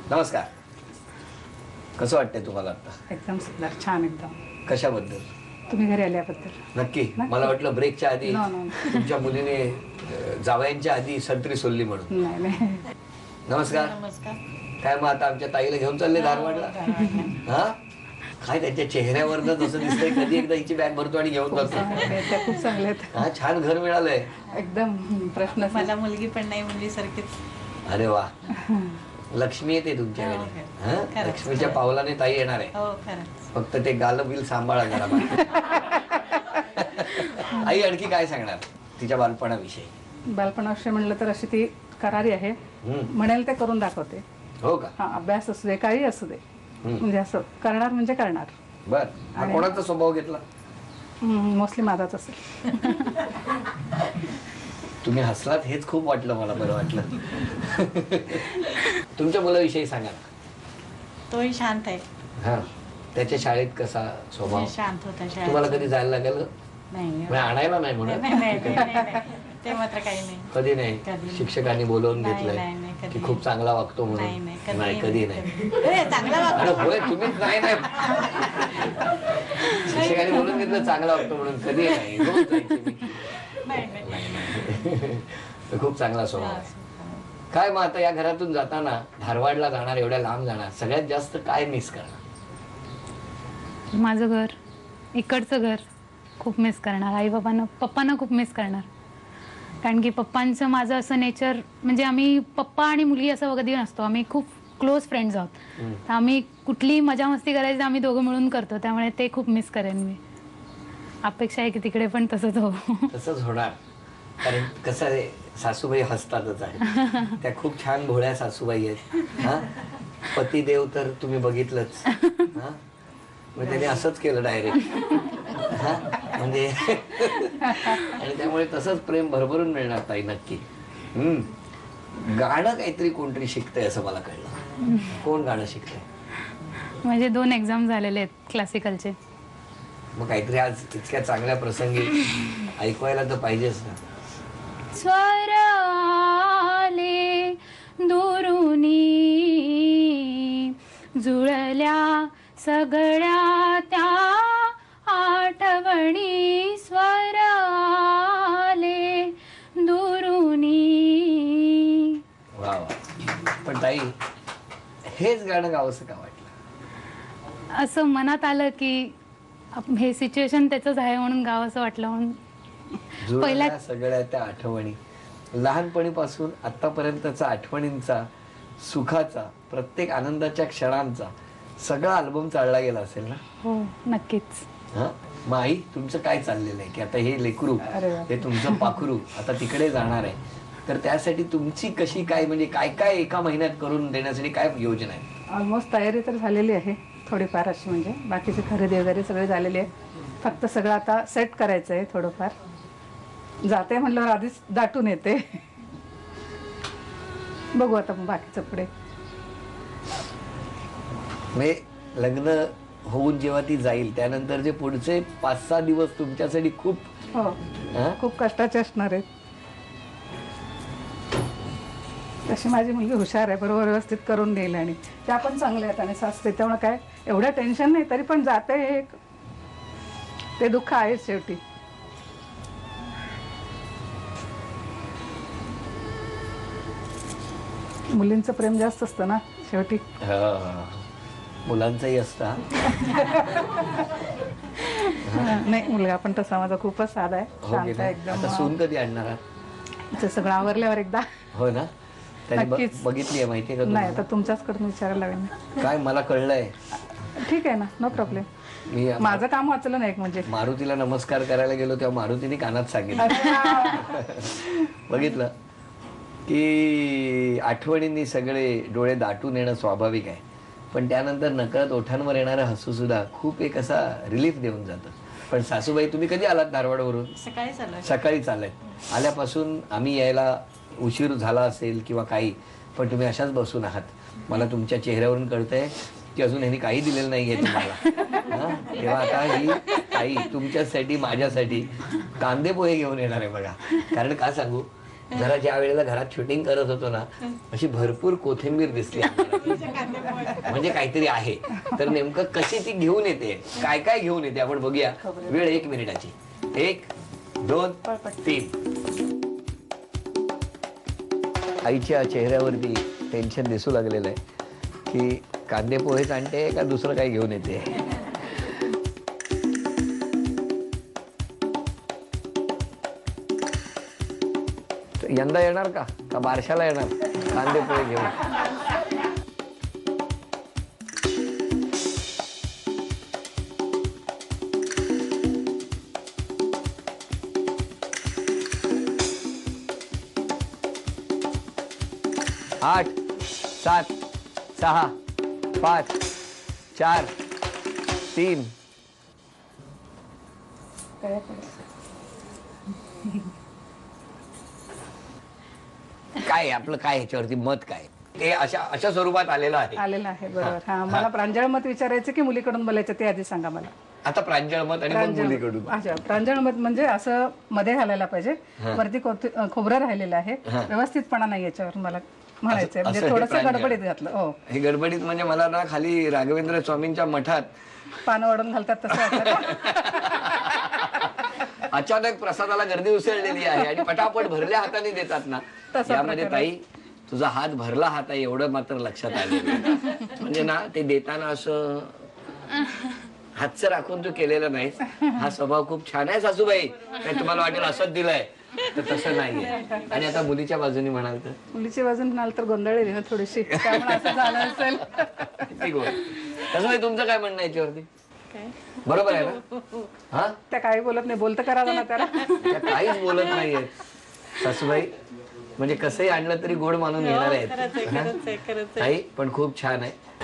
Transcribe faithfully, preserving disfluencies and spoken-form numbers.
नमस्कार. कसं वाटतंय तुम्हाला आता? एकदम सुंदर, छान एकदम. कशाबद्दल? तुम्ही घरी आल्याबद्दल. नक्की. मला वाटलं ब्रेकच्या आधी No, no. तुमच्या मुलीने जावयांच्या आधी संत्री सोलली म्हणून. नाही नाही. नमस्कार. नमस्कार. काय मग आता आमच्या ताईला घेऊन चालले धारवाडला? हा काय त्यांच्या चेहऱ्यावरनं जसं दिसतंय कधी एकदा हिची बॅग भरतो आणि घेऊन जातो. त्या खूप चांगले आहेत. हा छान घर मिळालंय. एकदम प्रश्न मला मुलगी पण नाही मुलीसारखीच. अरे वा. लक्ष्मी येते तुमच्याकडे. हो, हा खरंच. लक्ष्मीच्या पावलाने ताई येणार आहे. हो खरंच. फक्त ते गाल बिल सांभाळा जरा बाकी. आई आणखी काय सांगणार तिच्या बालपणाविषयी? बालपणाविषयी म्हणलं तर अशी ती करारी आहे. हम्म. म्हणेल ते करून दाखवते. हो का? हा अभ्यास असू दे काही असू दे म्हणजे असं करणार म्हणजे करणार. बर. हा आणि- कोणाचा स्वभाव घेतला? मोस्टली माझाच असेल. तुम्ही हसलात हेच खूप वाटलं मला. बरं वाटलं. तुमच्या मुलाविषयी सांगा ना. तोही शांत आहे. हा त्याच्या शाळेत कसा स्वभाव? शांत होता शाळेत. तुम्हाला कधी जायला लागेल? नाही म्हणजे आणायला नाही म्हणत. नाही, नाही, नाही, नाही, नाही. ते मात्र काही नाही. कधी नाही. कधी. शिक्षकांनी बोलवून नाही, नाही, घेतलंय नाही, कधी की नाही. खूप चांगला वागतो नाही म्हणून? नाही कधी नाही कधी नाही. अरे, चांगला अरे वागतो. होय तुम्हीच नाही नाही शिक्षकांनी बोलून घेतलं चांगला वागतो म्हणून. कधी नाही. रोज जायचे मी. नाही, नाही, नाही. खूप चांगला स्वभाव आहे. काय मग आता या घरातून जाताना धारवाडला जाणार, एवढ्या लांब जाणार, सगळ्यात जास्त काय मिस करणार? माझं घर, इकडचं घर खूप मिस करणार. आई बाबांना पप्पांना खूप मिस करणार. कारण की पप्पांचं माझं असं नेचर म्हणजे आम्ही पप्पा आणि मुलगी असं कधी नसतो. आम्ही खूप क्लोज फ्रेंड्स आहोत. तर आम्ही कुठलीही मजा मस्ती करायची आम्ही दोघं मिळून करतो. त्यामुळे ते खूप मिस करेन मी. अपेक्षा आहे की तिकडे पण तसंच हो. तसंच होणार. कारण कसं आहे सासूबाई हसतातच आहे. त्या खूप छान भोळ्या सासूबाई आहेत. हा पतिदेव तर तुम्ही बघितलंच. हा म्हणजे त्याने असंच केलं डायरेक्ट. हा म्हणजे आणि त्यामुळे तसंच प्रेम भरभरून मिळणार ताई नक्की. हम्म गाणं काहीतरी कोणतरी शिकतंय असं मला कळलं. कोण गाणं शिकतंय? म्हणजे दोन एक्झाम झालेले आहेत क्लासिकलचे. मग काहीतरी आज इतक्या चांगल्या प्रसंगी ऐकवायला तर पाहिजेच ना. स्वर आले दुरुनी जुळल्या सगळ्या त्या आठवणी. स्वर आले दुरुनी. वा वा. पण ताई हेच गाणं गावंसं का वाटलं? असं मनात आलं की आप- हे सिच्युएशन त्याचंच आहे म्हणून गावंसं वाटलं म्हणून. जुळल्या सगळ्या त्या आठवणी, लहानपणीपासून आतापर्यंतचा आठवणींचा, सुखाचा, प्रत्येक आनंदाच्या क्षणांचा सगळा अल्बम चालला गेला असेल ना? हो नक्कीच. हा मग आई तुमचं काय चाललेलं आहे की आता हे लेकरू अरे वा. हे तुमचं पाखरू आता तिकडे जाणार आहे, तर त्यासाठी तुमची कशी काय म्हणजे काय काय एका महिन्यात करून देण्यासाठी काय योजना आहे? ऑलमोस्ट तयारी तर झालेली आहे थोडीफार अशी. म्हणजे बाकीची खरेदी वगैरे सगळी झालेली आहे. फक्त सगळं आता सेट करायचं आहे थोडंफार. जाते म्हणल्यावर आधीच दाटून येते. बघू आता मग बाकीचं पुढे. म्हणजे लग्न होऊन जेव्हा ती जाईल त्यानंतर जे पुढचे पाच सहा दिवस तुमच्यासाठी खूप हो हा? खूप कष्टाचे असणार आहेत. तशी माझी मुलगी हुशार आहे, बरोबर व्यवस्थित करून देईल. आणि त्या पण चांगल्या आहेत आणि सासते, त्यामुळे काय एवढं टेन्शन नाही. तरी पण जाते हे एक ते दुःख आहेच शेवटी. मुलींचं प्रेम जास्त असतं ना शेवटी. हा. मुलांचंही असतं. नाही मुलगा पण तसा माझा खूपच साधा आहे, हो शांत की आहे नाही? आता एकदम. सून कधी आणणार आहात? ते सगळं आवरल्यावर एकदा. हो ना. त्याने ब- नक्कीच. बघितली आहे माहितीये का नाही तुम्हाला? आता तुमच्याचकडून विचारायला लागेल. काय मला कळलंय. ठीक आहे ना, नो प्रॉब्लेम. मी माझं काम वाचलं नाही एक म्हणजे. मारुतीला नमस्कार करायला गेलो तेव्हा मारुतीने कानात सांगितलं. बघितलं की आठवणींनी सगळे डोळे दाटून येणं स्वाभाविक आहे, पण त्यानंतर नकळत ओठांवर येणारं हसू सुद्धा खूप एक असा रिलीफ देऊन जातं. पण सासूबाई तुम्ही कधी आलात धारवाडवरून? सकाळी चालू सकाळी चालत. आल्यापासून आम्ही यायला उशीर झाला असेल किंवा काही, पण तुम्ही अशाच बसून आहात. मला तुमच्या चेहऱ्यावरून कळतंय की अजून ह्यांनी काही दिलेलं नाहीये तुम्हाला. हा तेव्हा आता ही ताई तुमच्यासाठी माझ्यासाठी कांदे पोहे घेऊन येणार आहे बघा. कारण का सांगू, जरा ज्या वेळेला घरात शूटिंग करत होतो ना अशी भरपूर कोथिंबीर दिसली आम्हाला. म्हणजे काहीतरी आहे. तर नेमकं कशी ती घेऊन येते, काय काय घेऊन येते आपण बघूया. वेळ एक मिनिटाची. एक दोन तीन. आईच्या चेहऱ्यावरती टेन्शन दिसू लागलेलं आहे की कांदे पोहेच आणते का दुसरं काही घेऊन येते. यंदा येणार का का बारशाला येणार कांदे पोहे घेऊन. आठ सात सहा पाच चार तीन. काय आपलं काय ह्याच्यावरती मत काय ते अशा अशा स्वरूपात आलेलं आहे. आलेलं आहे बरोबर. हा मला प्रांजळ मत विचारायचं की मुलीकडून बोलायचं ते आधी सांगा मला. आता प्रांजळ मत आणि मग मुलीकडून. अच्छा प्रांजळ मत म्हणजे असं मध्ये घालायला पाहिजे. वरती कोथी- खोबरं राहिलेलं आहे, व्यवस्थितपणा नाही याच्यावर मला म्हणायचंय. म्हणजे असं हे थोडस प्रांजळ. गडबडीत घातलं. हो हे गडबडीत म्हणजे मला ना खाली राघवेंद्र स्वामींच्या मठात पानं वाढून घालतात तसं वाटलं. अचानक प्रसादाला गर्दी उसळलेली आहे आणि पटापट भरल्या हाताने देतात ना. यामध्ये ताई तुझा हात भरला हात आहे एवढं मात्र लक्षात आलं. म्हणजे ना ते देताना असं हातचं राखून तू केलेलं नाहीस. हा स्वभाव खूप छान आहे सासूबाई. काय तुम्हाला वाटेल असंच दिलंय तर तसं नाहीये. आणि आता मुलीच्या बाजूने म्हणाल तर मुलीची बाजून म्हणाल तर गोंधळली ना थोडीशी, त्यामुळे असं झालं असेल. किती गोड. सासूबाई तुमचं काय म्हणणं आहे याच्यावरती. काय बरोबर आहे ना. हा त्या काही बोलत नाही, बोलतं करावं ना त्याला. त्या काहीच बोलत नाहीयेत सासूबाई. म्हणजे कसंही आणलं तरी गोड मानून घेणार आहेत. खरंच आहे खरंच आहे खरंच आहे. ताई पण खूप छान आहे.